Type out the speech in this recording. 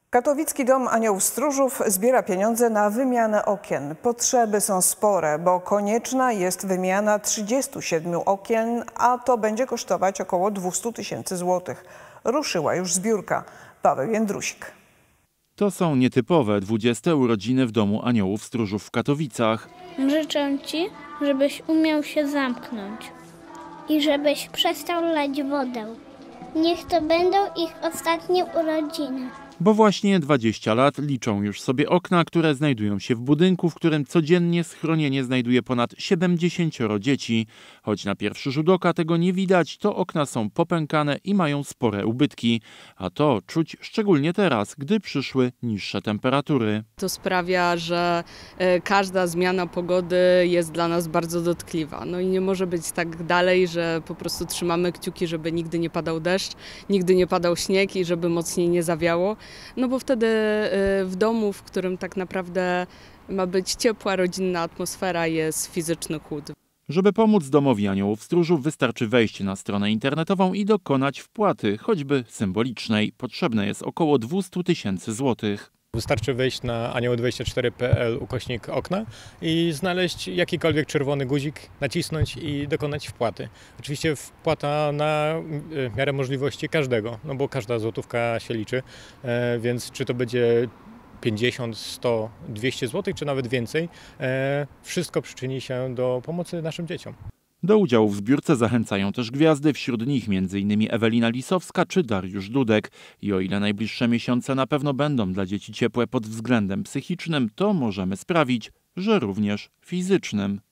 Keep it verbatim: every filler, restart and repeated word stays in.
Katowicki Dom Aniołów Stróżów zbiera pieniądze na wymianę okien. Potrzeby są spore, bo konieczna jest wymiana trzydziestu siedmiu okien, a to będzie kosztować około dwieście tysięcy złotych. Ruszyła już zbiórka. Paweł Jędrusik. To są nietypowe dwudzieste urodziny w Domu Aniołów Stróżów w Katowicach. Życzę Ci, żebyś umiał się zamknąć i żebyś przestał lać wodę. Niech to będą ich ostatnie urodziny. Bo właśnie dwadzieścia lat liczą już sobie okna, które znajdują się w budynku, w którym codziennie schronienie znajduje ponad siedemdziesięcioro dzieci. Choć na pierwszy rzut oka tego nie widać, to okna są popękane i mają spore ubytki. A to czuć szczególnie teraz, gdy przyszły niższe temperatury. To sprawia, że każda zmiana pogody jest dla nas bardzo dotkliwa. No i nie może być tak dalej, że po prostu trzymamy kciuki, żeby nigdy nie padał deszcz, nigdy nie padał śnieg i żeby mocniej nie zawiało. No bo wtedy w domu, w którym tak naprawdę ma być ciepła, rodzinna atmosfera, jest fizyczny chłód. Żeby pomóc Domowi Aniołów Stróżów, wystarczy wejść na stronę internetową i dokonać wpłaty, choćby symbolicznej. Potrzebne jest około dwieście tysięcy złotych. Wystarczy wejść na anioły dwadzieścia cztery kropka p l ukośnik okna i znaleźć jakikolwiek czerwony guzik, nacisnąć i dokonać wpłaty. Oczywiście wpłata na miarę możliwości każdego, no bo każda złotówka się liczy, więc czy to będzie pięćdziesiąt, sto, dwieście złotych, czy nawet więcej, wszystko przyczyni się do pomocy naszym dzieciom. Do udziału w zbiórce zachęcają też gwiazdy, wśród nich między innymi Ewelina Lisowska czy Dariusz Dudek. I o ile najbliższe miesiące na pewno będą dla dzieci ciepłe pod względem psychicznym, to możemy sprawić, że również fizycznym.